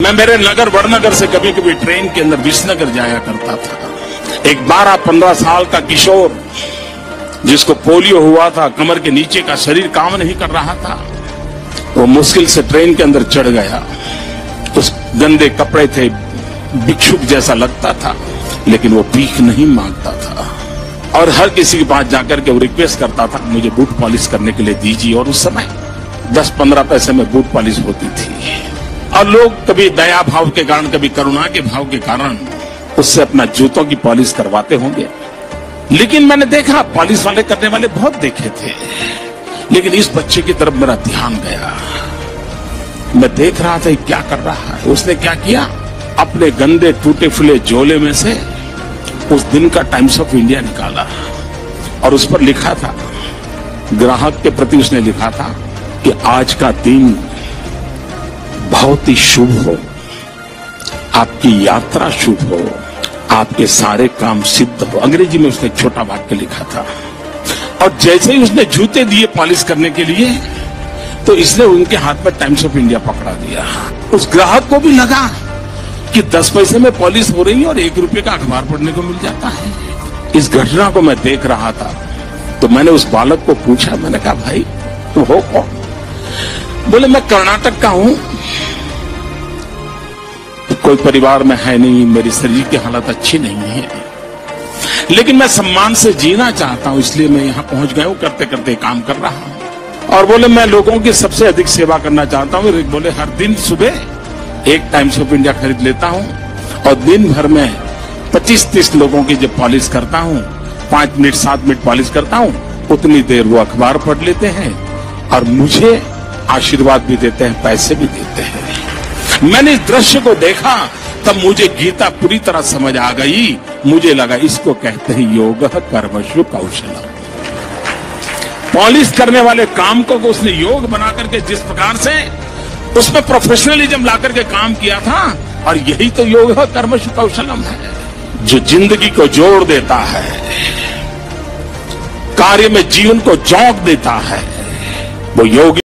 मैं मेरे नगर वड़नगर से कभी कभी ट्रेन के अंदर विसनगर जाया करता था। एक 12-15 साल का किशोर जिसको पोलियो हुआ था, कमर के नीचे का शरीर काम नहीं कर रहा था, वो मुश्किल से ट्रेन के अंदर चढ़ गया। उस गंदे कपड़े थे, भिक्षुक जैसा लगता था, लेकिन वो भीख नहीं मांगता था और हर किसी के पास जाकर के वो रिक्वेस्ट करता था मुझे बूट पॉलिश करने के लिए दीजिए। और उस समय 10-15 पैसे में बूट पॉलिश होती थी और लोग कभी दया भाव के कारण, कभी करुणा के भाव के कारण उससे अपना जूतों की पॉलिश करवाते होंगे। लेकिन मैंने देखा पॉलिश वाले करने वाले बहुत देखे थे, लेकिन इस बच्चे की तरफ मेरा ध्यान गया। मैं देख रहा था क्या कर रहा है। उसने क्या किया, अपने गंदे टूटे फूले झोले में से उस दिन का टाइम्स ऑफ इंडिया निकाला और उस पर लिखा था, ग्राहक के प्रति उसने लिखा था कि आज का दिन बहुत ही शुभ हो, आपकी यात्रा शुभ हो, आपके सारे काम सिद्ध हो। अंग्रेजी में उसने एक छोटा वाक्य लिखा था और जैसे ही उसने जूते दिए पॉलिश करने के लिए तो इसने उनके हाथ में टाइम्स ऑफ इंडिया पकड़ा दिया। उस ग्राहक को भी लगा कि 10 पैसे में पॉलिश हो रही है और 1 रुपये का अखबार पढ़ने को मिल जाता है। इस घटना को मैं देख रहा था तो मैंने उस बालक को पूछा, मैंने कहा भाई तू हो कौन? बोले मैं कर्नाटक का हूं, कोई परिवार में है नहीं, मेरी शरीर की हालत अच्छी नहीं है, लेकिन मैं सम्मान से जीना चाहता हूं, इसलिए मैं यहां पहुंच गया हूं, करते करते काम कर रहा हूं। और बोले मैं लोगों की सबसे अधिक सेवा करना चाहता हूं। बोले हर दिन सुबह एक टाइम्स ऑफ इंडिया खरीद लेता हूं और दिन भर में 25-30 लोगों की जब पॉलिश करता हूं, 5 मिनट 7 मिनट पॉलिश करता हूं, उतनी देर वो अखबार पढ़ लेते हैं और मुझे आशीर्वाद भी देते हैं, पैसे भी देते हैं। मैंने इस दृश्य को देखा तब मुझे गीता पूरी तरह समझ आ गई। मुझे लगा इसको कहते हैं योग कर्मसु कौशलम। पॉलिश करने वाले काम को उसने योग बना करके जिस प्रकार से उसमें प्रोफेशनलिज्म ला करके काम किया था, और यही तो योग कर्मसु कौशलम है जो जिंदगी को जोड़ देता है, कार्य में जीवन को झोंक देता है। वो योग